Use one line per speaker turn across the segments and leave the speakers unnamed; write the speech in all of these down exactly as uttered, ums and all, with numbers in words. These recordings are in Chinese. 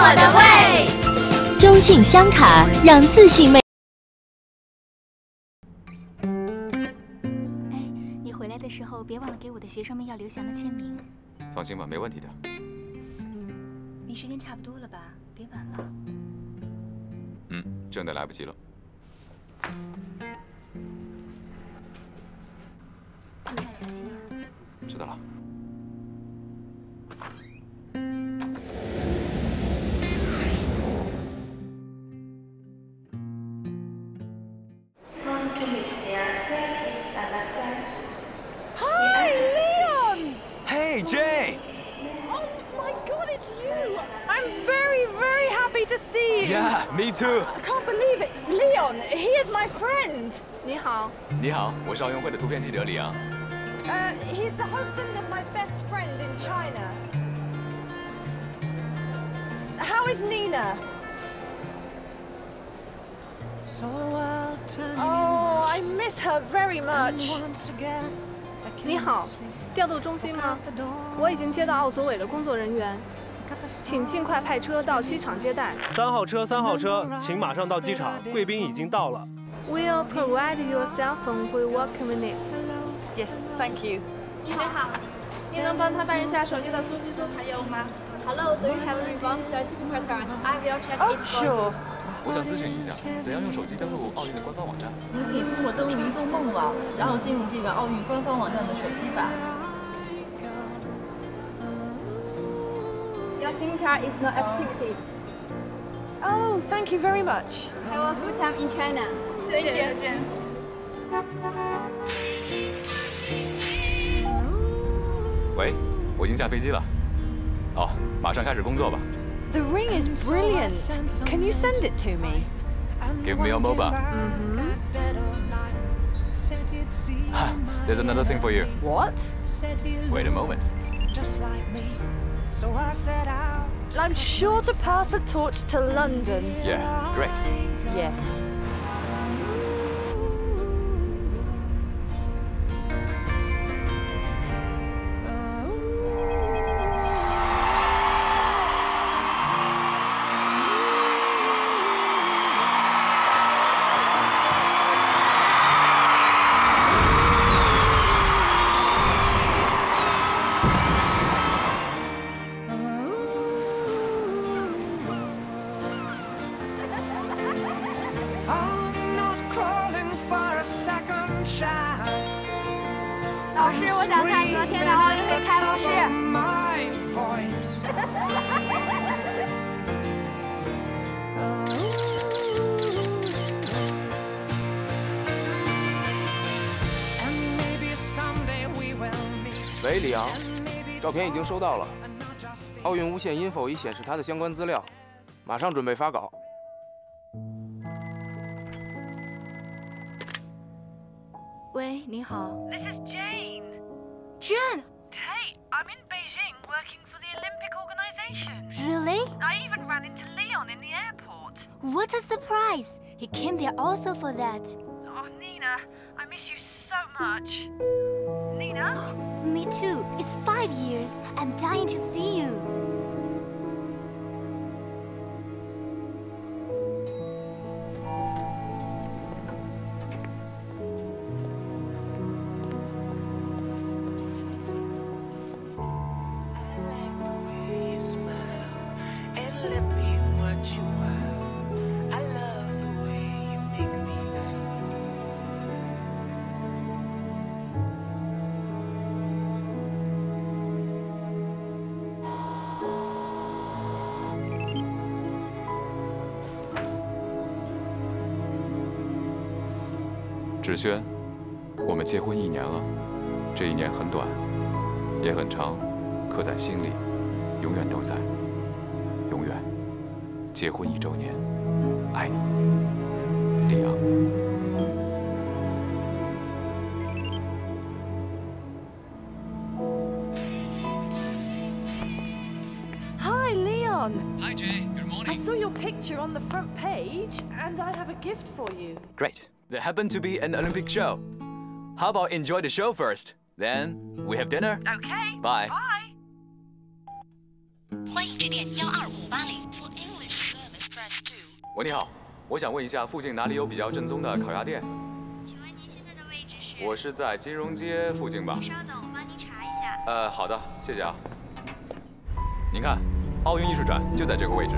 的胃。
中信香卡让自信魅。
哎，你回来的时候别忘了给我的学生们要刘翔的签名。
放心吧，没问题的。
你时间差不多了吧？别晚了。
嗯，真的来不及了。
路上小心。
知道了。
Hi, Leon!
Hey, Jay!
Oh my God, it's you! I'm very, very happy to see you.
Yeah, me too.
I can't believe it, Leon. He is my friend. 你好。
你好，我是奥运会的图片记者李阳。
Uh, he's the husband of my best friend in China. How is Nina? Oh, I miss her very much.
你好，调度中心吗？我已经接到奥组委的工作人员，请尽快派车到机场接待。
三号车，三号车，请马上到机场，贵宾已经到了。
We'll provide your cell phone for working minutes.
Yes, thank you.
你好，你能帮他办一下手机的苏寄苏卡业务吗
？Hello, do you have revamped certificates? I will check
oh,
it for
sure.
you.
我想咨询一下，怎样用手机登录奥运的官方网站？
你可以通过登录移动梦网，然后进入这个奥运官方网站的手机版。
Your SIM card is not activated.
Oh, thank you very much.
Have a good time in China.
谢谢，再见。
喂，我已经下飞机了。哦，马上开始工作吧。
The ring is brilliant. Can you send it to me?
Give me your mobile.
Mm-hmm.
There's another thing for you.
What?
Wait a moment.
I'm sure to pass a torch to London.
Yeah, great.
Yes.
老师，我想看昨天的奥运会开幕式。
喂，李阳，照片已经收到了。奥运无线 info 已显示他的相关资料，马上准备发稿。
喂，你好。
This is Jane.
Jane.
Hey, I'm in Beijing working for the Olympic organization.
Really?
I even ran into Leon in the airport.
What a surprise! He came there also for that.
Oh, Nina, I miss you so much. Nina?
Me too. It's five years. I'm dying to see you.
芷萱，我们结婚一年了，这一年很短，也很长，刻在心里，永远都在，永远。结婚一周年，爱你，李阳。
Hi, Leon.
Hi, Jay. Good morning.
I saw your picture on the front page, and I have a gift for you.
Great. There happened to be an Olympic show. How about enjoy the show first? Then we have dinner.
Okay.
Bye.
Bye.
欢迎致电幺二五八零 for
喂，你好，我想问一下，附近哪里有比较正宗的烤鸭店？
请问您现在的位置是？
我是在金融街附近吧。
稍等，我帮您查一下。
呃，好的，谢谢啊。您看，奥运艺术展就在这个位置。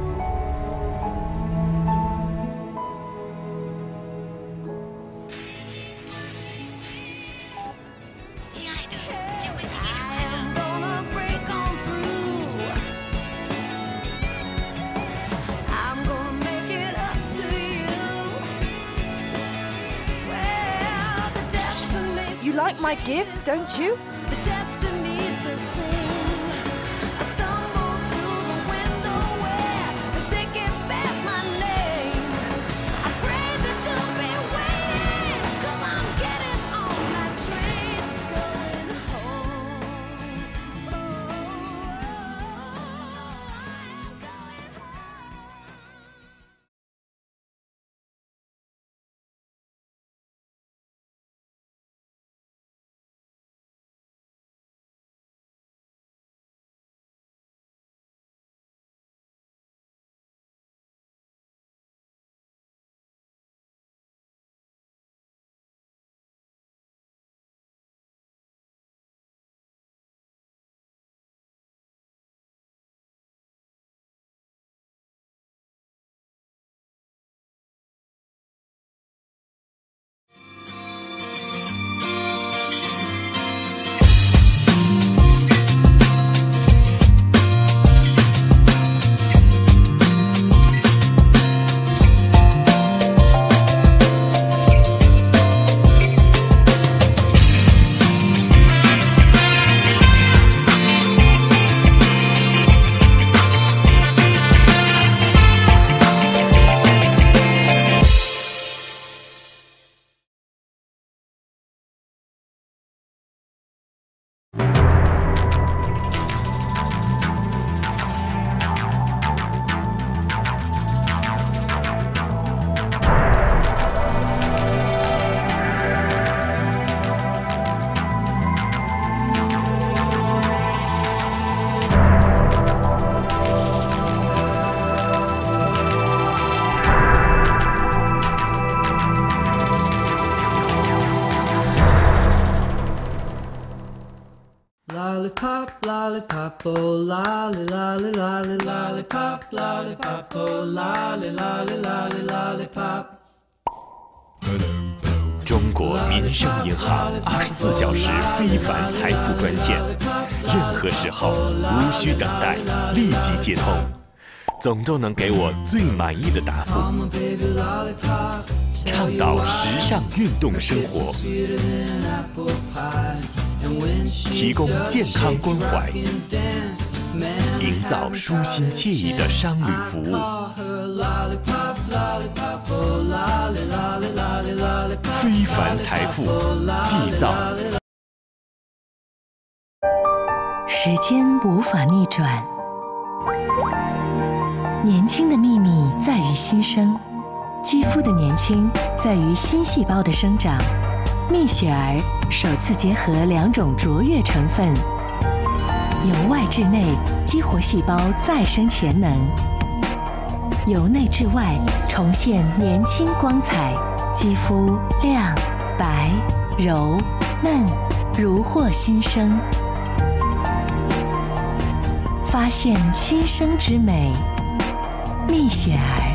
You like my gift, don't you?
The destiny's the same. I stumble to the window where the ticket bears my name. I pray that you'll be waiting, 'cause I'm getting on that train going home. Oh, I'm going home.
Lollipop, lollipop, oh lolly, lolly, lolly, lollipop, lollipop, oh lolly, lolly, lolly, lollipop。
中国民生银行二十四小时非凡财富专线，任何时候无需等待，立即接通，总都能给我最满意的答复。倡导时尚运动生活，提供健康关怀，营造舒心惬意的商旅服务。非凡财富缔造。
时间无法逆转，年轻的秘密在于新生，肌肤的年轻在于新细胞的生长。蜜雪儿首次结合两种卓越成分，由外至内激活细胞再生潜能，由内至外重现年轻光彩，肌肤亮、白、柔、嫩，如获新生。发现新生之美，蜜雪儿。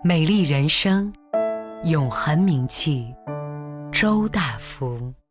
美丽人生，永恒名气，周大福。